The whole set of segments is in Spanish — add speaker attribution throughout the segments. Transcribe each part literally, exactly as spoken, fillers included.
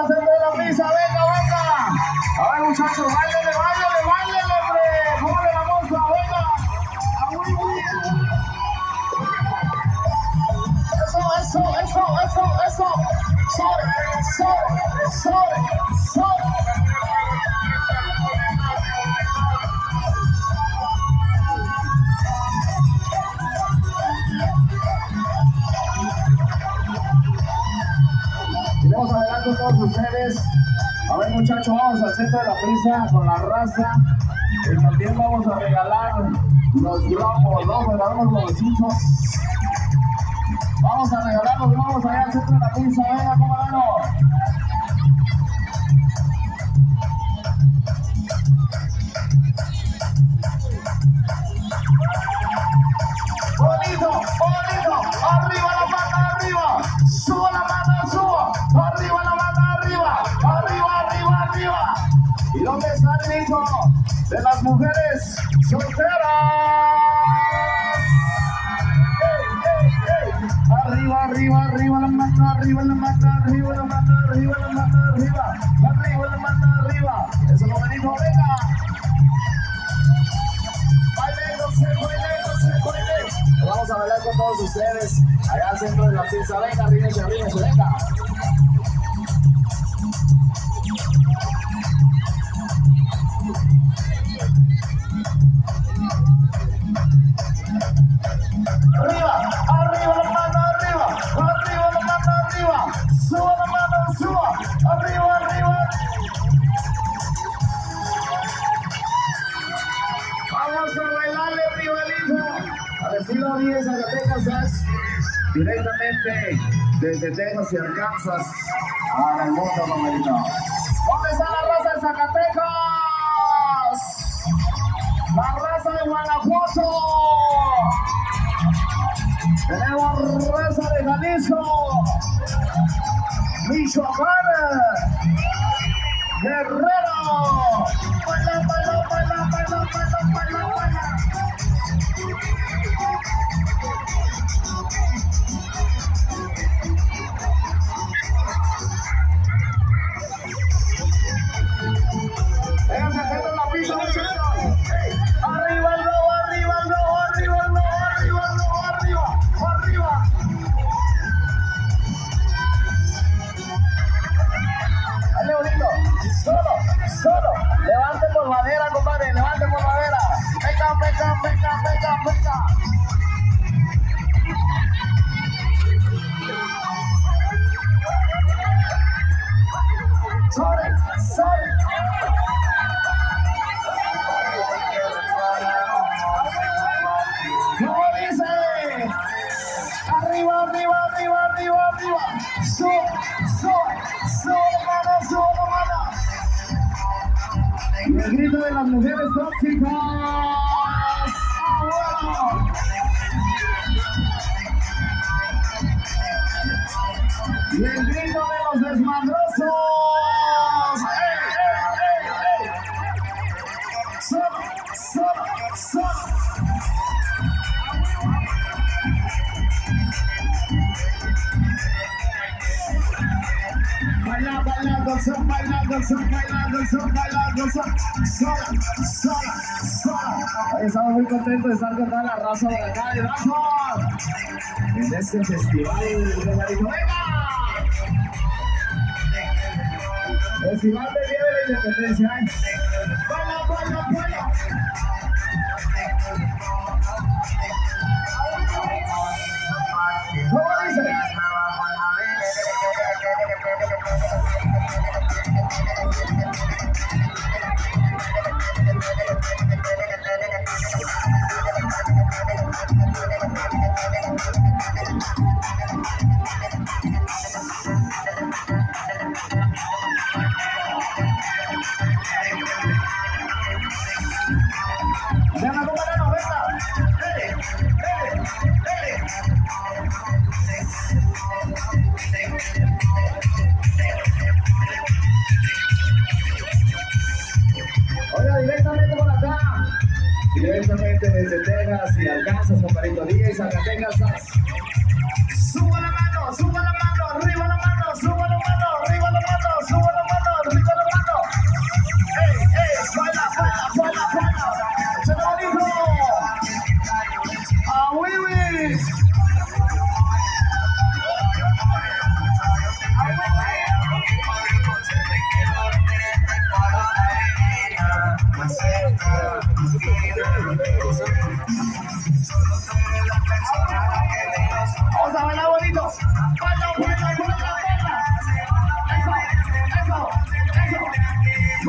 Speaker 1: al centro de la pista, venga, venga. A ver, muchachos, báilele, báilele, báilele, hombre. Póngale la moza, venga. Eso, eso, eso, eso, eso. Sobre, sobre, sobre, sobre. Vamos a hablar con todos ustedes. A ver, muchachos, vamos al centro de la prisa con la raza. Y también vamos a regalar los globos. Vamos a regalar los globecitos. Vamos a regalar los globos allá al centro de la prisa. Venga, cómo no. Bonito, bonito. Arriba la mano, arriba. Suba la mano, suba. Arriba la mano, arriba. Arriba, arriba, arriba. ¿Y dónde está el grito de las mujeres solteras? Hey, hey, hey. Arriba, arriba, arriba la mano, arriba la mano, arriba la mano, arriba la mano, arriba. Arriba la mano, arriba. Eso lo benito, venga. Bailéndose, bailéndose, bailéndose. Vamos a bailar con todos ustedes allá al centro de la pista. Venga, ríense, ríense, venga. Arriba, arriba la mano, arriba. Arriba la mano, arriba. Suba la mano, suba. Arriba, arriba. Vamos a bailarle, rivalito. Al estilo diez Zacatecas, directamente desde Texas y Arkansas para el mundo, mamerito. ¿Dónde está la raza de Zacatecas? La raza de Guanajuato. Tenemos raza de Jalisco, Michoacán, Guerrero. Baila, baila, baila, baila, baila, baila, baila. Vengan sacando la pista, muchachos. Arriba el lobo, arriba el lobo, arriba el lobo, arriba el lobo, arriba, arriba. Dale bonito. Solo, solo. Levante por madera, compadre, levante por madera. Venga, venga, venga, venga, venga. Sobre, sobre. ¿Cómo dice? Arriba, arriba, arriba, arriba, arriba. Sube, sube, sube la mano, sube la mano. Y el grito de las mujeres tóxicas. ¡Bueno! Y el grito de los desmadrosos. ¡Ey, ey, ey, ey! ¡Solo, solo, solo! Baila, bailando, son bailando, son bailando, son bailando, son sola, sola, sola. Hoy estamos muy contentos de estar con toda la raza de acá de abajo en este festival de Marito. ¡Venga! Festival de Día de la Independencia. ¡Baila, baila, baila! ¿Cómo dice? Venga, cómo no, venga. Dele, dele, dele. Oiga, directamente por acá. Directamente desde Texas y Arkansas, compadrito diez, Zacatecas. Suba la mano, suba la mano, arriba la mano, suba la mano, arriba la mano, suba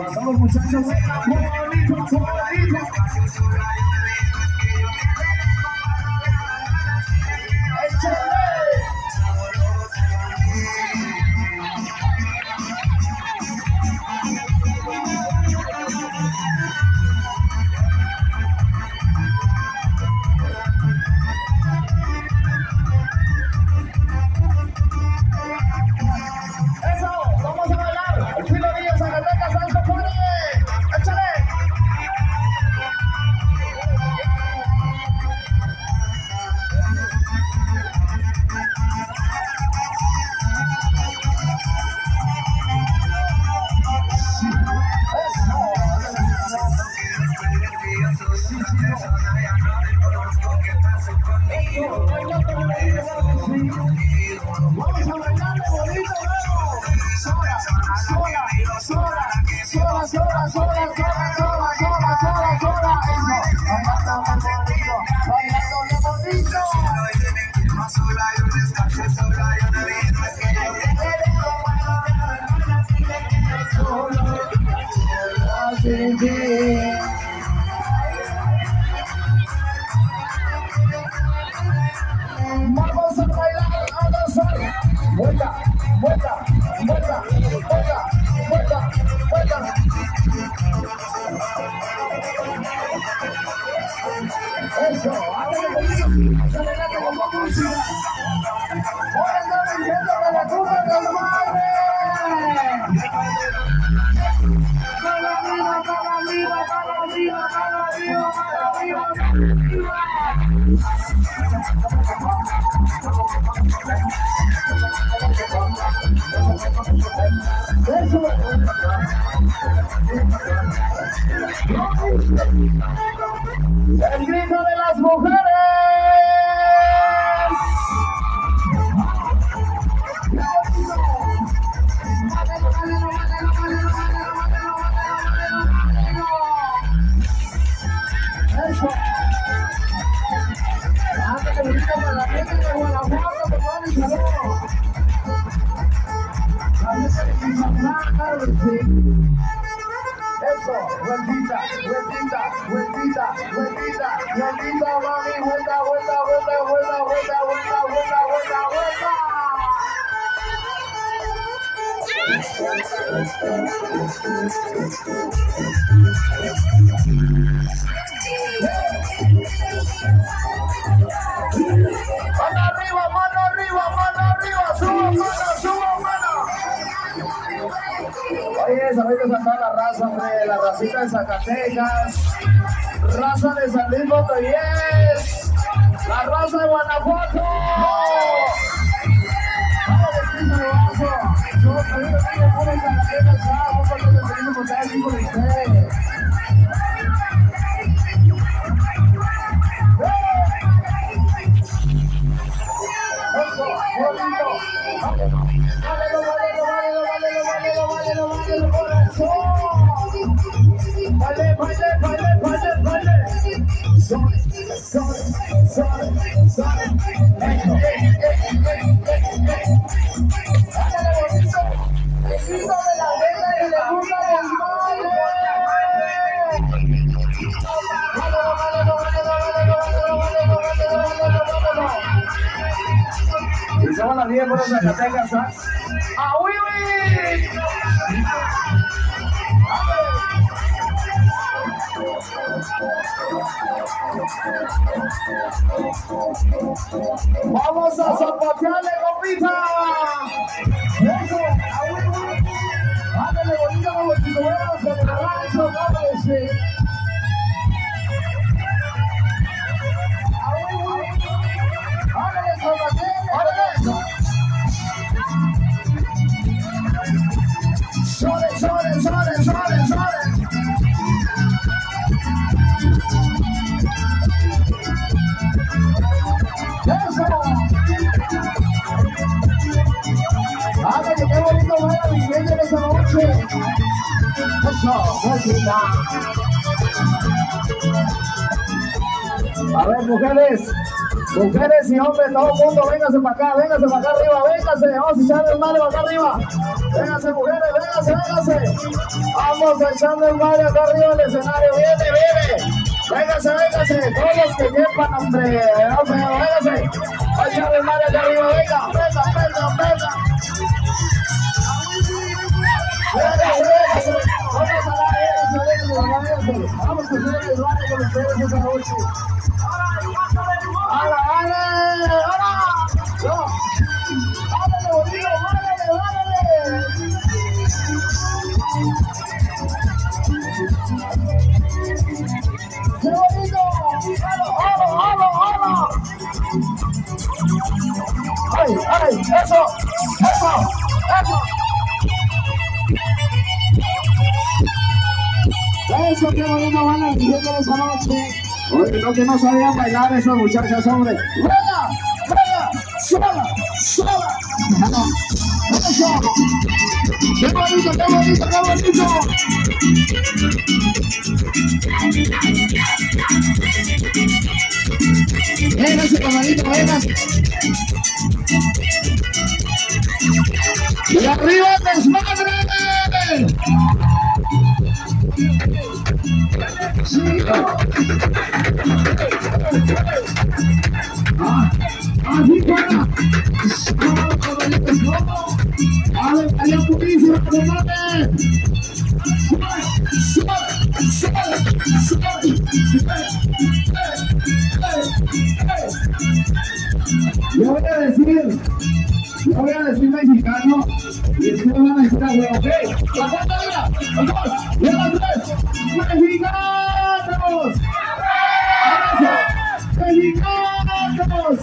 Speaker 1: Para todos los muchachos, venga, bonito, bonito. ¡Échale! Vamos a bailarle bonito, luego. Sola, sola, sola, sola, sola, sola, sola, sola, sola, sola, sola. Eso, bailándole bonito, bailándole bonito. Así que vamos a bailar, a danzar. Vuelta, vuelta, vuelta, vuelta, vuelta, vuelta. Eso, hágale bonito. Se le gana como música. Ahora estamos diciendo que la culpa es del madre. Para arriba, para arriba, para arriba, para arriba, para arriba, para arriba. Eso. El grito de las mujeres. Eso. Ándale, bonito para la gente de Guanajuato, por favor, y saludos. La gente de Quizapán, claro que sí. Eso, vueltita, vueltita, vueltita, vueltita, vueltita, mami, vuelta, vuelta, vuelta, vuelta, vuelta, vuelta, vuelta, vuelta, vuelta. Mano arriba, mano arriba, mano arriba, suba mano, suba mano. Oye, sabes que sacar la raza, hombre, la racita de Zacatecas, raza de San Luis Potosí, la raza de Guanajuato. Vamos a decir saludazo. Somos amigos de puro Zacatecas, vamos a ver los amigos por aquí por ustedes. Eso, bonito. Válelo, válelo, válelo, válelo, válelo, válelo, válelo, corazón. Vale, vale, vale, vale, vale. Sol, sol, sol, sol. Eso, eh, eh, eh, eh, eh. Válelo, bonito. El grito de la vela y le gusta del madre. Válelo, válelo, válelo, válelo, válelo, válelo, válelo, válelo, válelo. Y somos las diez por los Zacatecas, ¿ah? ¡Ah, uy, uy! ¡Vamos a zapatearle, compita! ¡Eso! ¡Ah, uy, uy! ¡Ándale, bonita como si tuviéramos en el rancho, ¿no? Sí. ¡Ah, uy, uy! ¡Ándale, zapatearle! Sole, sole, sole, sole, sole. Eso. Ándale, qué bonito va a vivir en esa noche. Eso, música. A ver, mujeres, Mujeres y hombres, todo el mundo, véngase para acá, véngase para acá arriba, véngase, vamos a echarle el madre para acá arriba. Véngase mujeres, véngase, véngase. Vamos a echarle el madre acá arriba del escenario, viene, viene. Véngase, véngase, todos los que quepan, hombre, véngase. A echarle el madre acá arriba, venga, venga, venga, venga. Véngase, véngase. Vamos a la véngase, véngase, vamos a hacer el baile con ustedes esa noche. ¡Hala, hala! ¡Hala! ¡No! ¡Válale, bonito! ¡Válale, válale! ¡Qué bonito! ¡Halo, halo, halo, halo! ¡Ay, ay! ¡Eso! ¡Eso! ¡Eso! ¡Eso, qué bonito van a vivir esa noche! Oye, no, que no sabían bailar esos muchachos, hombre. ¡Venga! ¡Venga! ¡Sola! ¡Sola! ¡Eso! ¡Qué bonito, qué bonito, qué bonito! ¡Venga, ese camarito, venga! ¡Y arriba desmadre! ¡Sí! ¡Ah! ¡Así para! ¡Vale, vale, purísimo, compadre! ¡Sube! ¡Sube! ¡Sube! Yo voy a decir, yo voy a decir mexicano y ustedes van a decir a huevo, ¿ok? ¡La cuenta una! ¡La dos! ¡Y la tres! ¡Mexicanos! ¡Mexicanos! ¡Mexicanos!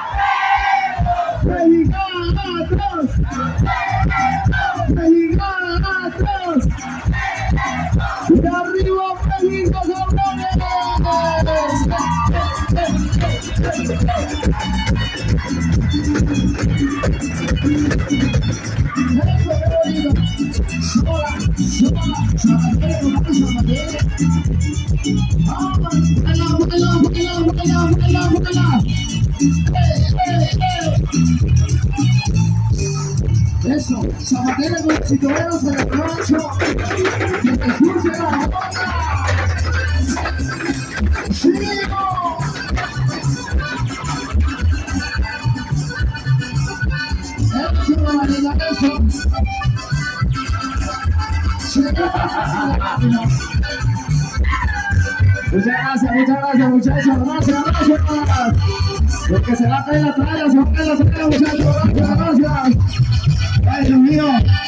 Speaker 1: ¡Mexicanos! ¡Y arriba México, cabrones! ¡Eso, qué bonito! ¡Sola, sola! ¡Zapatero, zapatero! ¡Vamos! ¡Vuela, vuela, vuela, vuela, vuela, vuela! ¡Eh, eh, eh! Eso, zapatero con los chitoveros en el rancho, que te escuche la boca. ¡Sigo! Eso, Marina, eso. Muchas gracias, muchas gracias, muchachos, gracias, gracias. Los que se va a caer la tralla, se va a caer la tralla, muchachos, gracias, gracias. Ay, Dios mío.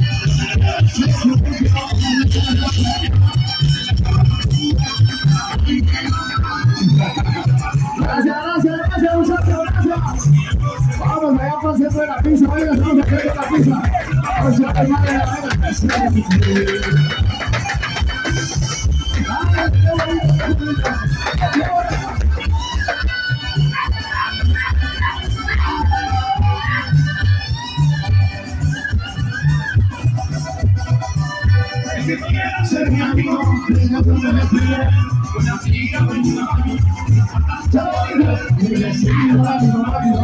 Speaker 1: Gracias, gracias, gracias, muchachos, gracias. Vamos allá para el centro de la pizza, venga, estamos aquí con la pizza. Vamos a ver, madre, la pizza. Ay, qué bonito, qué bonito. Qué bonito. Ser mi amigo, venga con el frío, con la silla, con la mano. Ya lo digo, y le sigo rápido, rápido.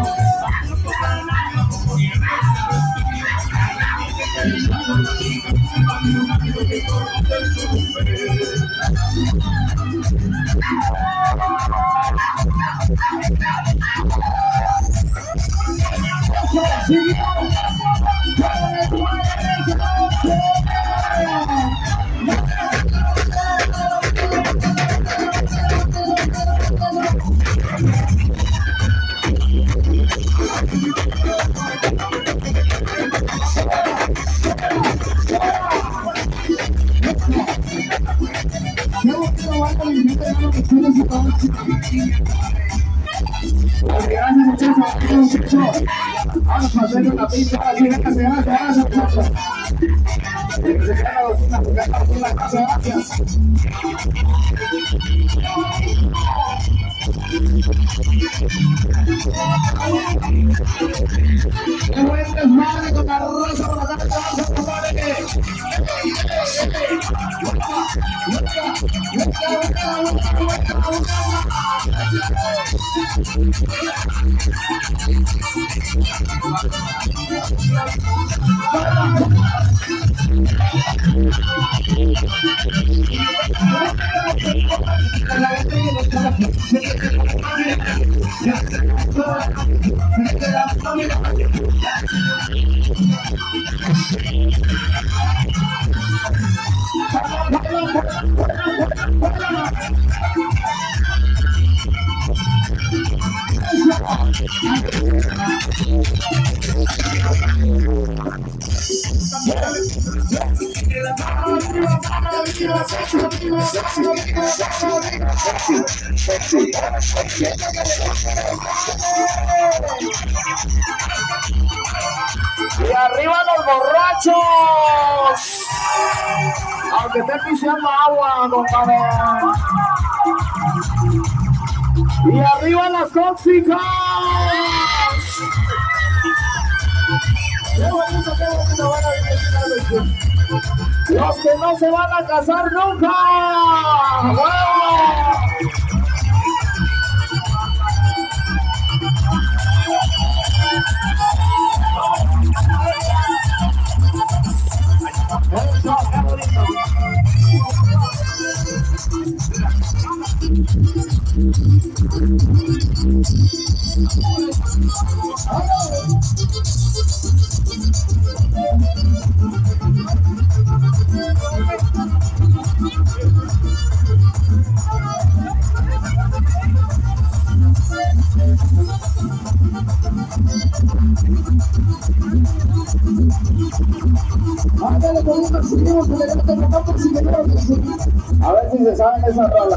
Speaker 1: Gracias, muchachos. Vamos a hacer una pizza. Así, gracias, gracias, gracias, muchachos. Que se quedan las cocinas, que quedan las cocinas. Gracias. ¡Qué buen desmadre con la rosa por acá! Y arriba los borrachos, aunque esté pisando agua, compadre. Y arriba las tóxicas. Qué bonito, qué bonito van a vivir. Los que no se van a casar nunca. ¡Wow! Eso, qué bonito. Ándale, con un perseguimos, que le ganan con un perseguidor. A ver si se saben esa rola.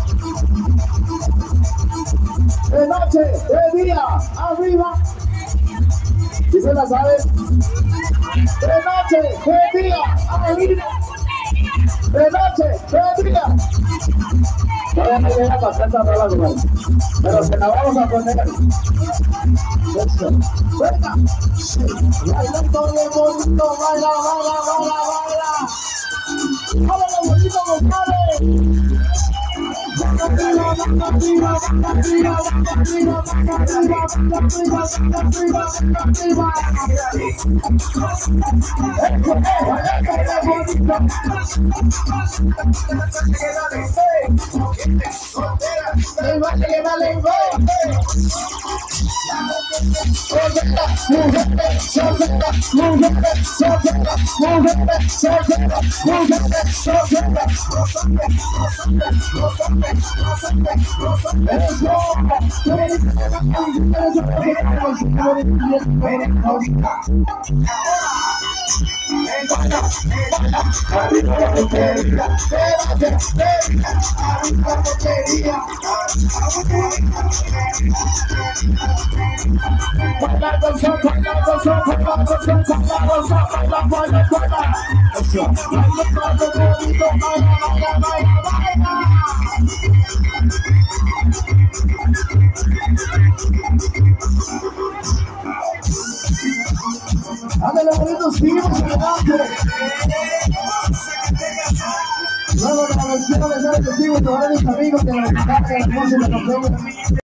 Speaker 1: De noche, de día, arriba. ¿Sí se la saben? De noche, de día, arriba. De noche, de día. Todavía no llega a pasar esa rola, güey. Pero se la vamos a poner. Eso. Venga. Baila todo bonito, baila, baila, baila, baila. Todo lo bonito, compadre. Ándale, bonitos, seguimos adelante. Luego de la versión de San Testigo, te van a mis amigos que la cantan, no se la